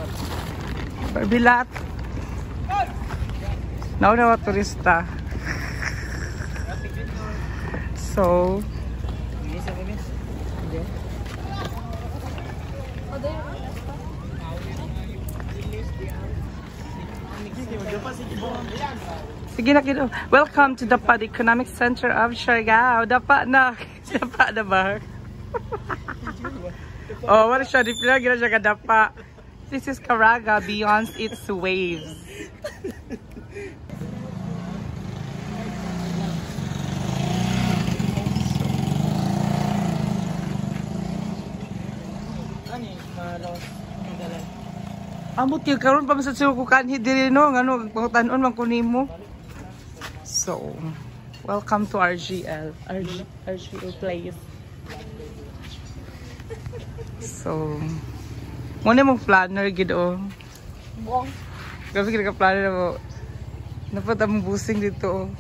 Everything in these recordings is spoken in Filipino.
Barbilat. Nauna mga turista. So, sige na kilo. Welcome to the PAD Economic Center of Siargao. Dapa na. Dapa na ba? Oh, what is siya? Di pila gina siya kadapa. This is Caraga beyond its waves. Amot yung karon pa masad siya kukanhi diri no ngano pangutanon man ko nimo. So, welcome to RGL place. So, muna mong planner gid o. Grabe ka planner mo. Dapat among busing dito.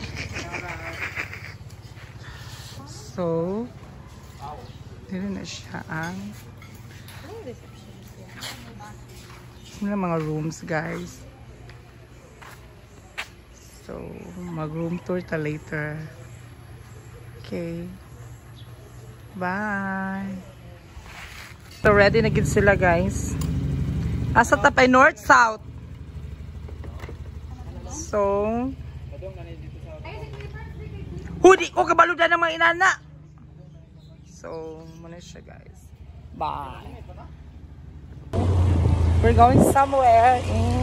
So, dito na siya ang mga rooms, guys. So, mag-room tour ta later. Okay. Bye. So, ready na gid sila, guys. Asa tapay north, south. So, hudi ko kabaludan ng mga inana. So, muna siya, guys. Bye. We're going somewhere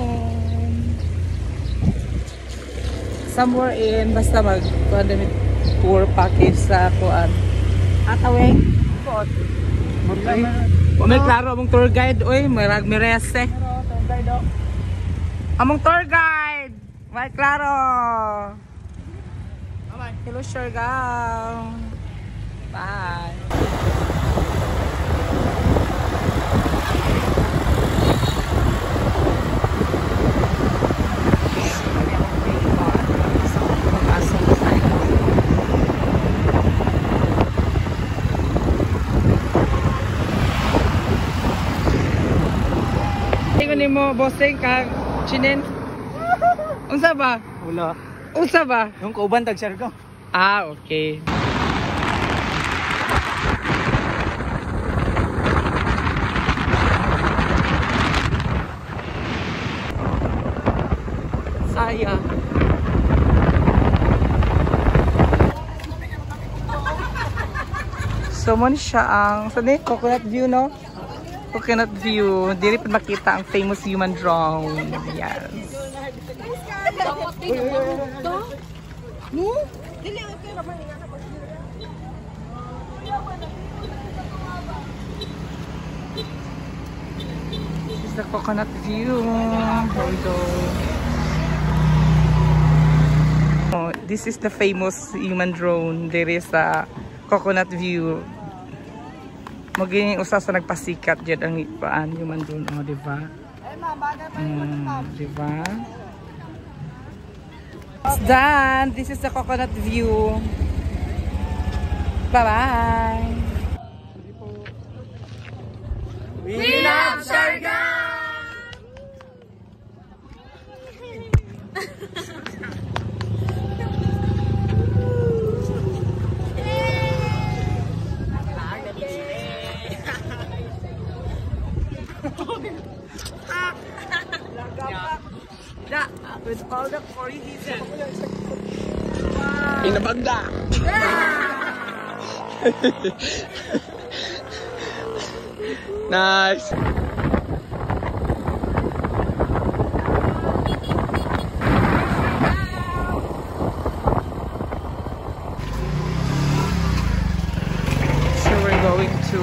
in basta mag-pandemic tour package sa kuan. Ataweng. May klaro among tour guide, oy, marag mirese. Among tour guide. May klaro. Hello, Siargao. Bye. Mo bossing ka chinen. Unsa ba? Wala. Unsa ba? Yung kauban tag Siargao. Ah, okay. Saya. So mo ni siya ang sa coconut view, no? Coconut view. Dili pa makita ang famous human drone. Yes. This is the coconut view. Here we go. Oh, this is the famous human drone. There is a coconut view. Maging usa sa nagpasikat jud ang paan human drone, oh, di ba? Di ba? It's done. This is the coconut view. Bye-bye. We love Siargao! With all the curry he's Pinabagda! Nice! So we're going to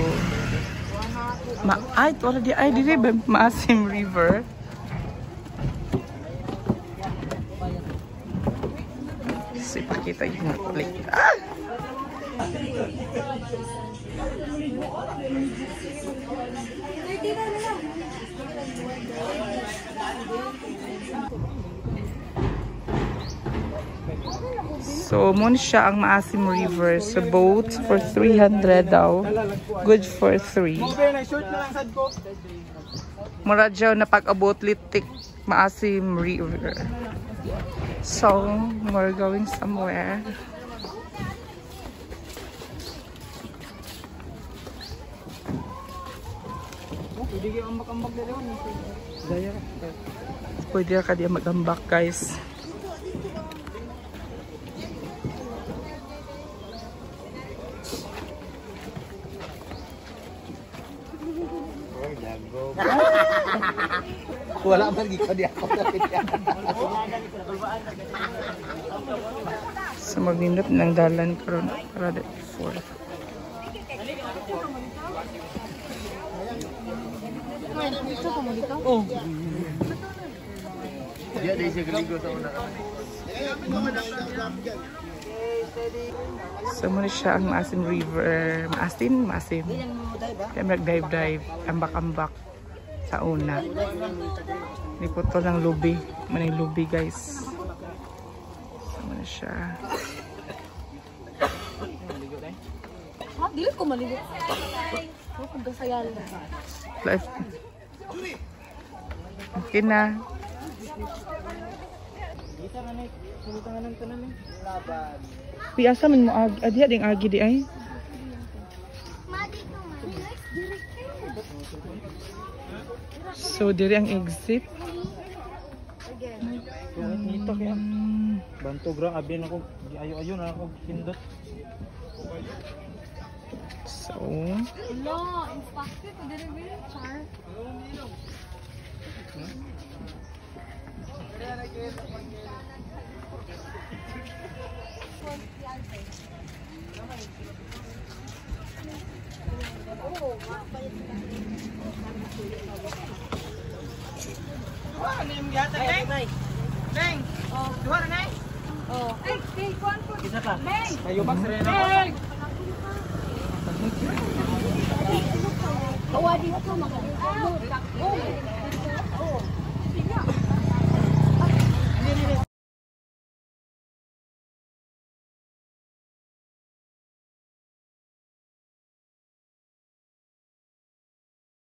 Maasim River. So ipakita yung plate. Ah! So, muna siya ang Maasim River. So, boat for 300 daw. Good for 3. Mura dyaw na pag-abot litik Maasim River. So, we're going somewhere. Pwede ka diya mag-ambak, guys. Wala man giko di ako. So magnindot ng dalan karon para for. Oh. Dia di sigrigo sa una. So muna siya ang Maasim River. Maasim. Kaya mag-dive-dive. Ambak-ambak sa una. Hindi po ito ng lubi. Manay lubi, guys. So muna siya. Ha? Dili ko maligo. Ako kung gasayal. Life. Okay na. Piasa man mo agi ding agi di ay. So diri ang exit. Nito kaya. Banto gra abi na ko ayo-ayo na ako pindot. So Hello, inspector ko diri bi char. Oh. Hey, kuan po. Isa pa. Bang. Ayo ba serena? Kawadi ko maka.